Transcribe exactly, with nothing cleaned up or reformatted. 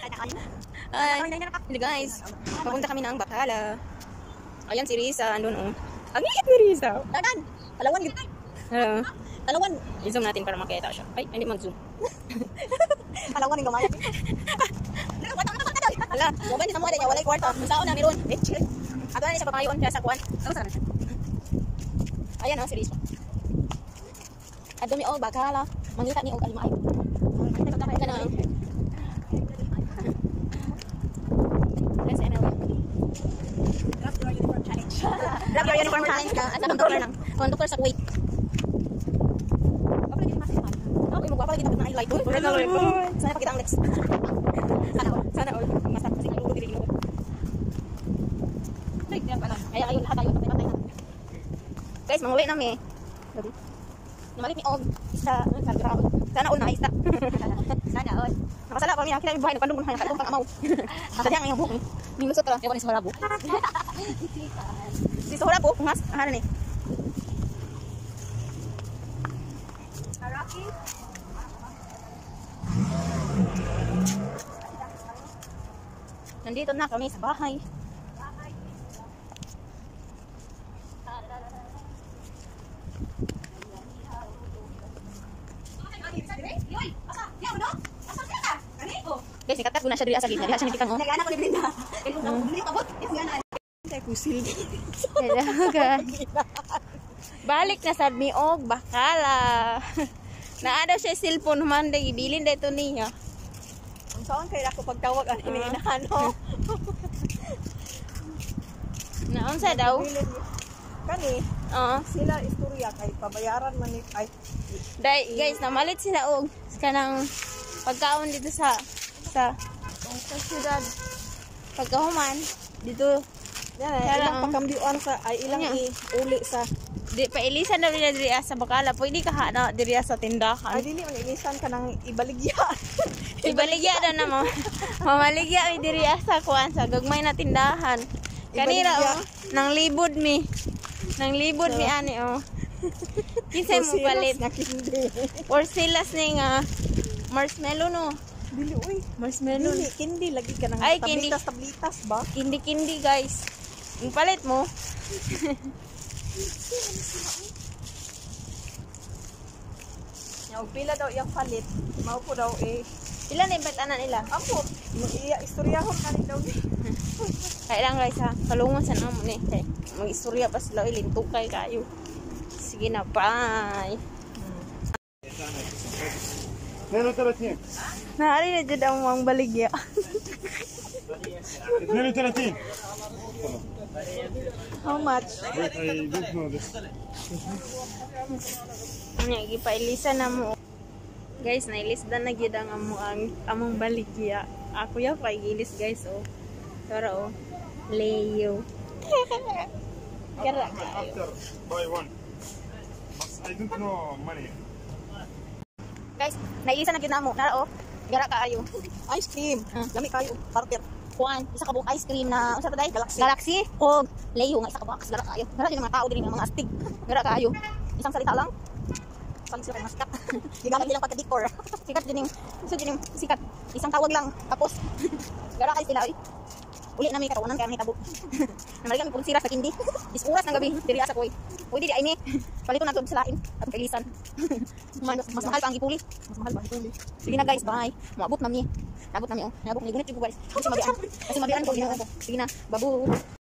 Ay, hindi guys. Papunta kami ng Bacala. Ayan si Risa, andun oh. Ang liit ni Risa. Dagan. Palawan yun. Uh, Palawan. I-zoom natin para makita siya. Ay, hindi mag-zoom. Palawan yung gamay. Ala, moban din mo ada nya walay kwarta. Musaon na meron. Eh, chill. Ato na siya papayon kaya sa kuan. Ayan oh si Risa. Adto mi og Bacala. Mangita ni og alimay. Kana. Grab your uniform challenge ka. Asa conductor lang. Conductor sa Kuwait. Oh, imo pa kita na highlight. Sana pakita ang next. Sana all. Sana all. Masarap kasi ang luto dili mo. Like yan pala. Kaya kayo lahat tayo patay-patay na. Guys, manguwi na mi. Gabi. Namalit ni Og sa sa ground. Sana all na isa. Sana all. Nakasala pa mi nakita mi buhay nagpandong buhay nakatong pang amaw. Sadya ang iyong buhok. Ni lusot ra. Ewan ni Sorabo. Si Sorabo ngas ano ni? Haraki. Nandito na kami sa bahay. Guys, ikatat ko na siya diri sa gitna. Diha siya nitikang oh. Nagana ko ni Brenda. Bili kabot. Isgana. Tay kusil. Hello guys. Balik na sad mi og Bacala. Naa daw siya cellphone man day ibilin dito niya. Ang saan kay ako pagtawag an ini inahano. Naon sa daw? Kani, Oo. sila istorya kay pabayaran man ni ay Dai guys, namalit sila og kanang pagkaon dito sa sa sa syudad. Pagkahuman dito yan ay ilang pakamdiuan sa ay ilang iuli sa di pa ilisan daw nila diri sa Bacala. Pwede ka hana diri sa tindahan. ay dili man ilisan ka nang ibaligya. Ibaligya daw na mo. Mamaligya ay diri sa kuan sa gagmay na tindahan. Kanira oh, nang libod mi. Nang libod mi ani oh. Kinsay mo palit nga kindi. or silas ni nga marshmallow no. Dili uy, Marshmallow. dili kindi lagi ka nang Ay, kindi. tablitas tablitas ba? Kindi-kindi guys. Yung palit mo. Ya pila daw iyang palit. Mao po daw eh. Ilan na yung batanan nila? Ampo, iya istoryahon ka daw ni. Kaya lang guys ha. Kalungan sa namo ni. Okay. Mag-istorya pa sila. Ilintukay kayo. Sige na. Bye. اثنين وثلاثين Nahari na dyan ang mga baligya. اثنين وثلاثين How much? Wait, I don't know this. Ano yung ipailisan na mo. Guys, nailisdan na gid ang amo ang among baligya. Ako ya pa igilis guys oh. Tara oh. Leo. Kara kayo. After buy one. But I don't know money. Guys, nailisan na gid namo. Nara oh. Gara kaayo. Ice cream. Ah. Lami kayo. Partner. Kuan. Isa ka buong ice cream na unsa ta day? Galaxy. Galaxy o Leo nga isa ka box. Gara kaayo. Gara din mga tao din mga astig. Gara kaayo. Isang salita lang. Saling sila kay sikat. Gigamit nilang pagka-decor. Sikat din yung so din yung sikat. Isang tawag lang tapos gara kay sila oy. Uli na may karonan kaya may tabo. Namali kami pug sira sa kindi. Is oras ng gabi diri asa koy. Pwede di ay ni. Palito na to sa lain at kailisan. Mas, mas mahal pa ang ipuli. Mas mahal pa ang ipuli. Sige na guys, bye. Maabot na mi. Abot na mi oh. Abot ni gunit jud ko guys. Kasi magian. Kasi magian ko ginawa ko. Sige na, babu.